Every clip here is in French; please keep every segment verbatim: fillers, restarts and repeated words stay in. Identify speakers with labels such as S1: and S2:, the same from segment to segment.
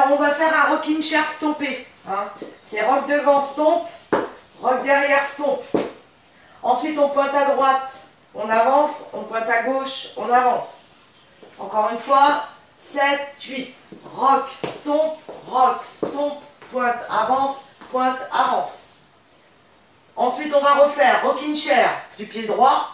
S1: Alors on va faire un rocking chair stompé. Hein. C'est rock devant, stomp, rock derrière, stomp. Ensuite on pointe à droite, on avance, on pointe à gauche, on avance. Encore une fois, sept, huit. Rock, stomp, rock, stomp, pointe, avance, pointe, avance. Ensuite on va refaire rocking chair du pied droit.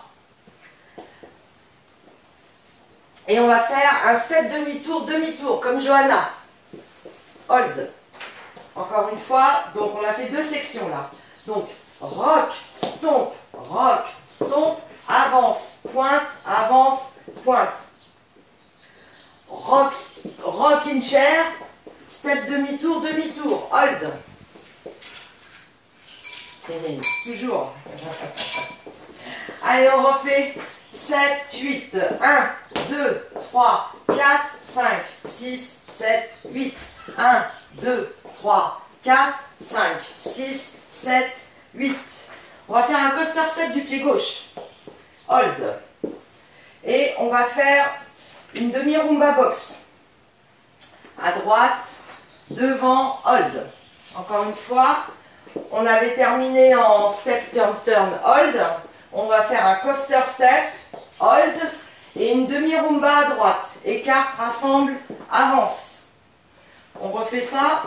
S1: Et on va faire un step demi-tour, demi-tour, comme Johanna. Hold. Encore une fois, donc on a fait deux sections là. Donc, rock, stomp, rock, stomp, avance, pointe, avance, pointe. Rock, rock in chair, step demi-tour, demi-tour, hold. Toujours. Allez, on refait sept, huit. un, deux, trois, quatre, cinq, six, sept, huit. un, deux, trois, quatre, cinq, six, sept, huit. On va faire un coaster step du pied gauche. Hold. Et on va faire une demi-rumba box. À droite, devant, hold. Encore une fois, on avait terminé en step, turn, turn, hold. On va faire un coaster step, hold. Et une demi-rumba à droite. Écarte, rassemble, avance. On refait ça.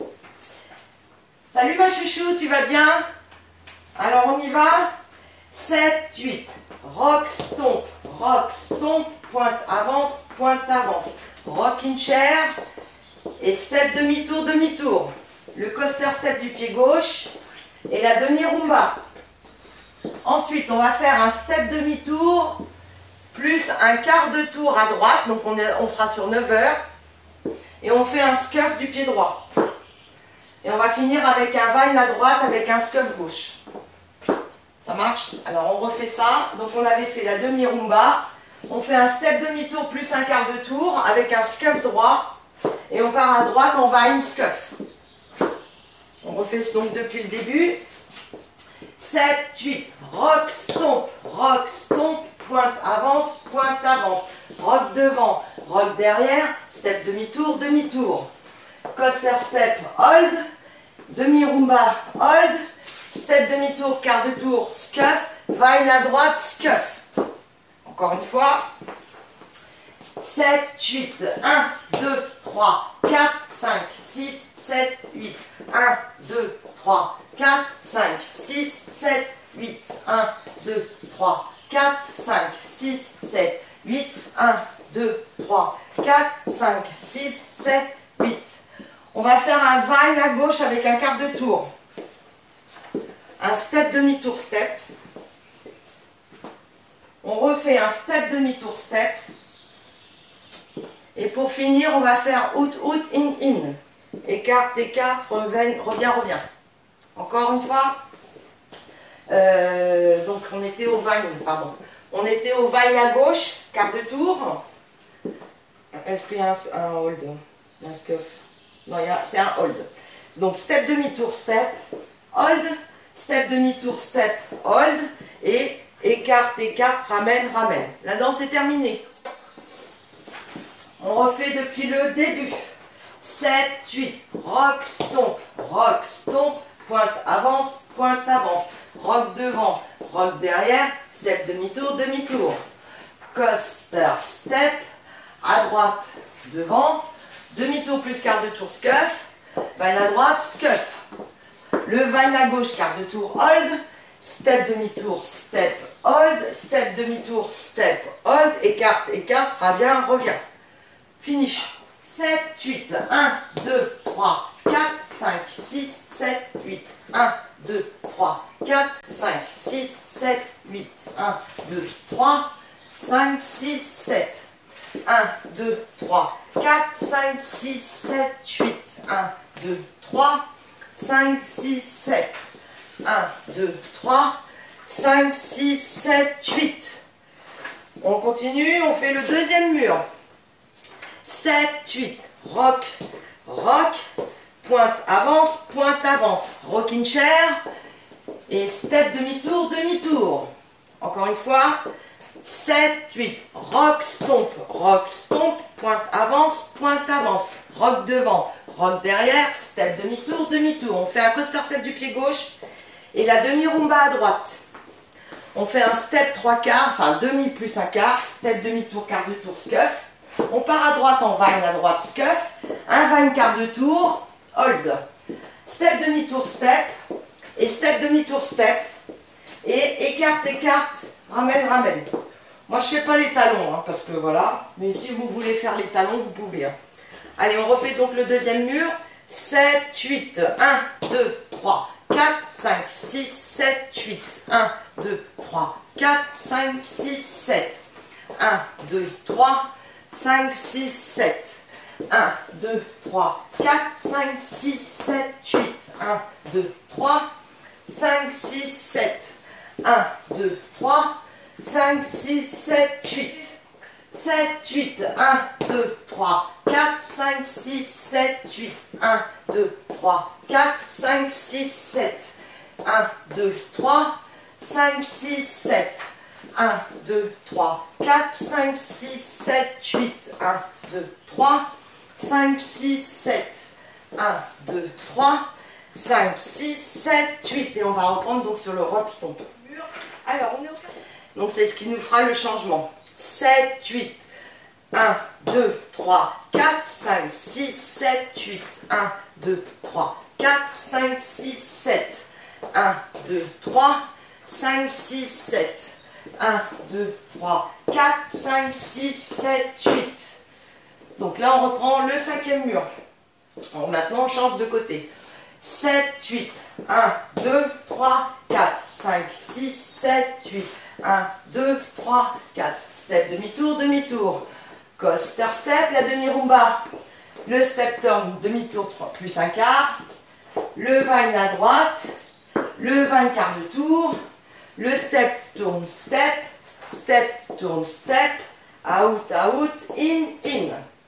S1: Salut ma chouchou, tu vas bien? Alors on y va. sept, huit. Rock, stomp, rock, stomp, pointe, avance, pointe, avance. Rock in chair. Et step demi-tour, demi-tour. Le coaster step du pied gauche. Et la demi-rumba. Ensuite, on va faire un step demi-tour. Plus un quart de tour à droite. Donc on, est, on sera sur neuf heures. Et on fait un scuff du pied droit. Et on va finir avec un vine à droite avec un scuff gauche. Ça marche? Alors on refait ça. Donc on avait fait la demi-rumba. On fait un step demi-tour plus un quart de tour avec un scuff droit. Et on part à droite en vine scuff. On refait donc depuis le début. sept, huit. Rock, stomp, rock, stomp, pointe, avance, pointe, avance. Rock devant, rock derrière. Step demi-tour, demi-tour. Coaster step, hold. Demi-rumba, hold. Step demi-tour, quart de tour, scuff. Vine à droite, scuff. Encore une fois. sept, huit. un, deux, trois, quatre, cinq, six, sept, huit. un, deux, trois, quatre, cinq, six, sept, huit. un, deux, trois, quatre, cinq, six, sept, huit. un, deux, trois, quatre, cinq, six, sept, huit. On va faire un vine à gauche avec un quart de tour. Un step demi-tour step. On refait un step demi-tour step. Et pour finir, on va faire out, out, in, in. Écarte, écarte, reviens, reviens, reviens. Encore une fois. Euh, donc on était au vine, pardon. On était au vine à gauche, quart de tour. Est-ce qu'il y a un, un hold? Un scuff? Non, c'est un hold. Donc step demi-tour, step, hold. Step demi-tour, step, hold. Et écarte, écarte, ramène, ramène. La danse est terminée. On refait depuis le début. sept, huit. Rock, stomp, rock, stomp. Pointe, avance, pointe, avance. Rock devant, rock derrière. Step demi-tour, demi-tour. Coaster step. À droite, devant. Demi-tour plus quart de tour, scuff. Vine à droite, scuff. Le vine à gauche, quart de tour, hold. Step demi-tour, step, hold. Step demi-tour, step, hold. Écarte, écarte, reviens, reviens. Finish. sept, huit. un, deux, trois, quatre, cinq, six, sept, huit. un, deux, trois, quatre, cinq, six, sept, huit. un, deux, trois, cinq, six, sept. un, deux, trois, quatre, cinq, six, sept, huit. un, deux, trois, cinq, six, sept. un, deux, trois, cinq, six, sept, huit. On continue, on fait le deuxième mur. sept, huit. Rock, rock, pointe, avance, pointe, avance. Rocking chair. Et step demi-tour, demi-tour. Encore une fois. sept, huit. Rock, stomp, rock, stomp, pointe, avance, pointe, avance. Rock devant, rock derrière, step demi-tour, demi-tour. On fait un coaster step du pied gauche et la demi-rumba à droite. On fait un step trois quarts, enfin demi plus un quart, step demi-tour, quart de tour, scuff. On part à droite en vine à droite, scuff. Un vine quart de tour, hold. Step demi-tour, step. Et step demi-tour, step. Et écarte, écarte, ramène, ramène. Moi je fais pas les talons, hein, parce que voilà. Mais si vous voulez faire les talons, vous pouvez. Hein. Allez, on refait donc le deuxième mur. sept, huit, un, deux, trois, quatre, cinq, six, sept, huit. un, deux, trois, quatre, cinq, six, sept. un, deux, trois, cinq, six, sept. un, deux, trois, quatre, cinq, six, sept, huit. un, deux, trois, cinq, six, sept. un, deux, trois, cinq, six, sept, huit. sept, huit. un, deux, trois, quatre, cinq, six, sept, huit. un, deux, trois, quatre, cinq, six, sept. un, deux, trois, cinq, six, sept. un, deux, trois, quatre, cinq, six, sept, huit. un, deux, trois, cinq, six, sept. un, deux, trois, cinq, six, sept, huit. Et on va reprendre donc sur le rock stomp. Alors, on est au... Donc, c'est ce qui nous fera le changement. sept, huit. un, deux, trois, quatre, cinq, six, sept, huit. un, deux, trois, quatre, cinq, six, sept. un, deux, trois, cinq, six, sept. un, deux, trois, quatre, cinq, six, sept, huit. Donc là, on reprend le cinquième mur. Alors, maintenant, on change de côté. sept, huit. un, deux, trois, quatre, cinq, six, sept, huit. un, deux, trois, quatre. Step demi-tour, demi-tour. Coaster step, la demi-rumba. Le step turn, demi-tour, plus un quart. Le vine à droite. Le vine quart de tour. Le step tourne step. Step tourne step. Out, out, in, in.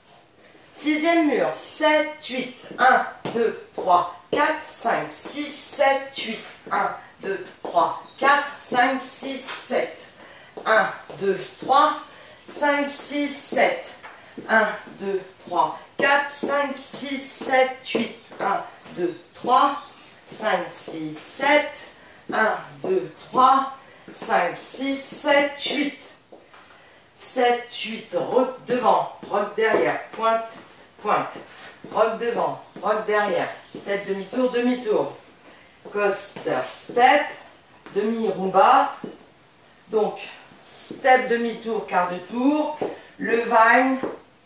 S1: Sixième mur. sept, huit. un, deux, trois, quatre, cinq, six, sept, huit. un, deux, trois, quatre, cinq, six, sept. un, deux, trois, cinq, six, sept. un, deux, trois, quatre, cinq, six, sept, huit. un, deux, trois, cinq, six, sept. un, deux, trois, cinq, six, sept, huit. sept, huit, rock devant, rock derrière, pointe, pointe. Rock devant, rock derrière. Step demi-tour, demi-tour. Coaster step, demi-rumba. Donc, step demi-tour, quart de tour. Le vine.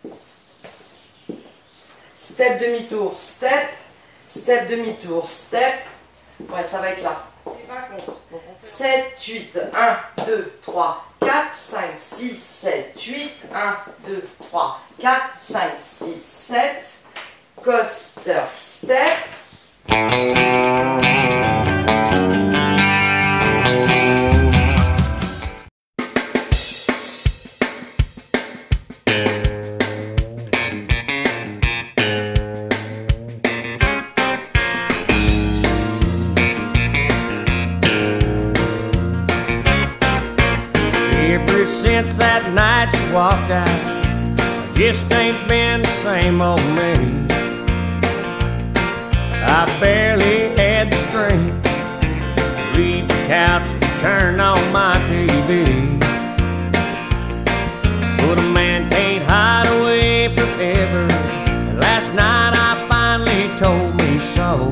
S1: Step demi-tour, step. Step demi-tour, step. Ouais, ça va être là. sept, huit, un, deux, trois, quatre, cinq, six, sept, huit. un, deux, trois, quatre, cinq, six, sept. Coaster step.
S2: Ever since that night you walked out, I just ain't been the same old me. I barely had the strength to leave the couch to turn on my T V. But a man can't hide away forever, and last night I finally told me so.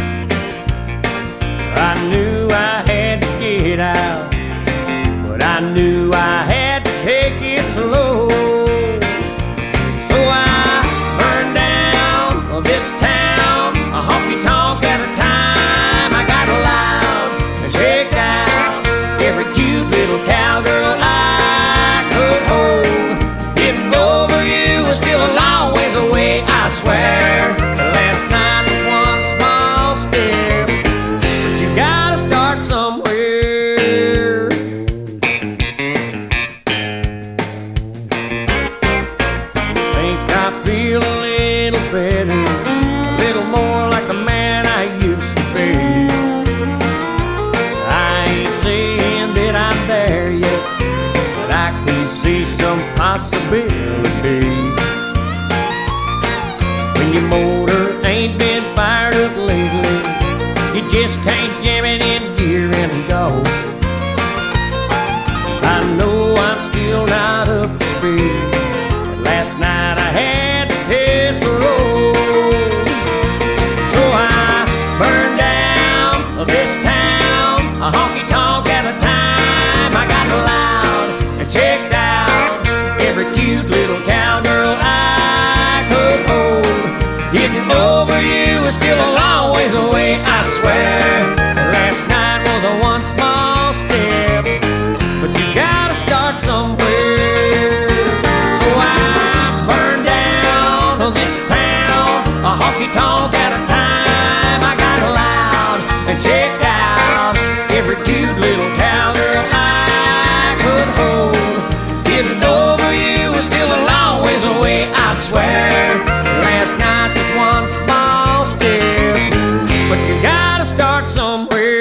S2: I knew I had to get out, but I knew I had to take it slow. So I burned down this town, a honky-tonk at a time. I got loud and checked out every cute little cowgirl I could hold. Getting over you was still a long ways away, I swear. The last night was one small step, but you gotta start somewhere. Think I feel a little better, a little more like the man I used to be. I ain't saying that I'm there yet, but I can see some possibility. When your motor ain't been fired up lately. You just can't jam it in gear and go. I know I'm still not up to speed, but last night I had to test the road. So I burned down this town, a honky-tonk at a time. I got loud and checked out every cute little cowgirl I could hold. Getting over you is still a long ways away, I swear. Last night was a one small step, but you gotta start somewhere. So I burned down this town, a honky-tonk at a time. I got loud and checked out every cute little cowgirl I could hold. Getting over you is still a long ways away, I swear. Last night was one small step, but you gotta start somewhere.